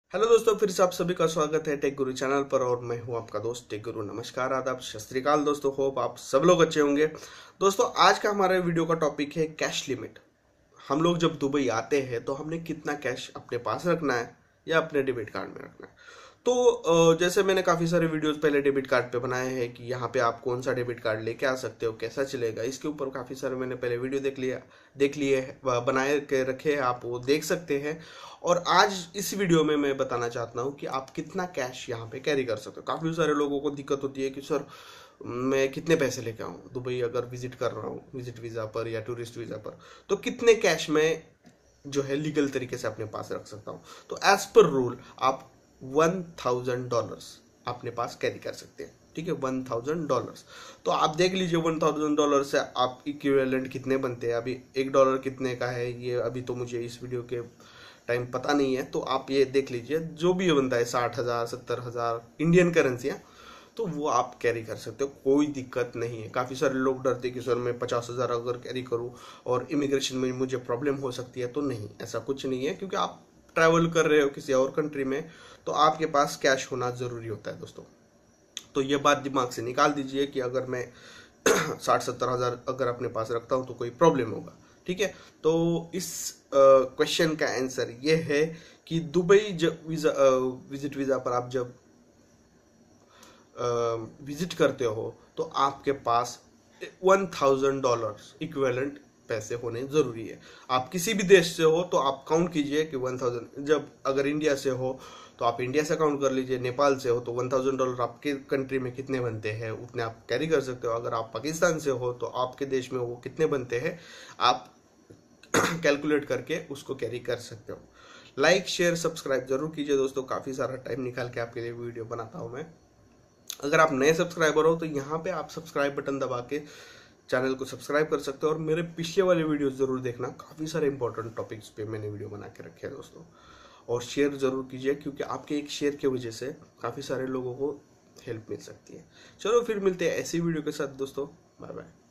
Hello दोस्तों, फिर से आप सभी का स्वागत है टेक गुरु चैनल पर। और मैं हूं आपका दोस्त टेक गुरु। नमस्कार, आदाब, सत श्री अकाल दोस्तों। होप आप सब लोग अच्छे होंगे। दोस्तों, आज का हमारे वीडियो का टॉपिक है कैश लिमिट। हम लोग जब दुबई आते हैं तो हमने कितना कैश अपने पास रखना है या अपने डेबिट कार्ड में रखना है। तो जैसे मैंने काफ़ी सारे वीडियोस पहले डेबिट कार्ड पे बनाए हैं कि यहाँ पे आप कौन सा डेबिट कार्ड लेके आ सकते हो, कैसा चलेगा, इसके ऊपर काफ़ी सारे मैंने पहले वीडियो देख लिए बनाए के रखे हैं, आप वो देख सकते हैं। और आज इस वीडियो में मैं बताना चाहता हूँ कि आप कितना कैश यहाँ पे कैरी कर सकते हो। काफ़ी सारे लोगों को दिक्कत होती है कि सर मैं कितने पैसे लेके आऊँ दुबई, अगर विजिट कर रहा हूँ विजिट वीज़ा पर या टूरिस्ट वीज़ा पर, तो कितने कैश में जो है लीगल तरीके से अपने पास रख सकता हूँ। तो एज पर रूल आप $1000 अपने पास कैरी कर सकते हैं। ठीक है, $1000। तो आप देख लीजिए $1000 से आप इक्विवेलेंट कितने बनते हैं। अभी $1 कितने का है ये अभी तो मुझे इस वीडियो के टाइम पता नहीं है, तो आप ये देख लीजिए जो भी बनता है 60,000 70,000 इंडियन करेंसियाँ, तो वो आप कैरी कर सकते हो, कोई दिक्कत नहीं है। काफ़ी सारे लोग डरते कि सर मैं 50,000 अगर कैरी करूँ और इमिग्रेशन में मुझे प्रॉब्लम हो सकती है, तो नहीं, ऐसा कुछ नहीं है। क्योंकि आप ट्रैवल कर रहे हो किसी और कंट्री में, तो आपके पास कैश होना ज़रूरी होता है दोस्तों। तो ये बात दिमाग से निकाल दीजिए कि अगर मैं 60-70 हज़ार अगर अपने पास रखता हूँ तो कोई प्रॉब्लम होगा। ठीक है, तो इस क्वेश्चन का आंसर ये है कि दुबई जब विजिट वीज़ा पर आप जब विजिट करते हो तो आपके पास $1000 इक्विवेलेंट पैसे होने ज़रूरी है। आप किसी भी देश से हो तो आप काउंट कीजिए कि 1000, जब अगर इंडिया से हो तो आप इंडिया से काउंट कर लीजिए, नेपाल से हो तो $1000 आपके कंट्री में कितने बनते हैं उतने आप कैरी कर सकते हो। अगर आप पाकिस्तान से हो तो आपके देश में वो कितने बनते हैं आप कैलकुलेट करके उसको कैरी कर सकते हो। लाइक शेयर सब्सक्राइब जरूर कीजिए दोस्तों, काफ़ी सारा टाइम निकाल के आपके लिए वीडियो बनाता हूँ मैं। अगर आप नए सब्सक्राइबर हो तो यहाँ पे आप सब्सक्राइब बटन दबा के चैनल को सब्सक्राइब कर सकते हो। और मेरे पिछले वाले वीडियोस जरूर देखना, काफ़ी सारे इंपॉर्टेंट टॉपिक्स पे मैंने वीडियो बना के रखे हैं दोस्तों। और शेयर जरूर कीजिए क्योंकि आपके एक शेयर की वजह से काफ़ी सारे लोगों को हेल्प मिल सकती है। चलो फिर मिलते हैं ऐसी वीडियो के साथ दोस्तों, बाय बाय।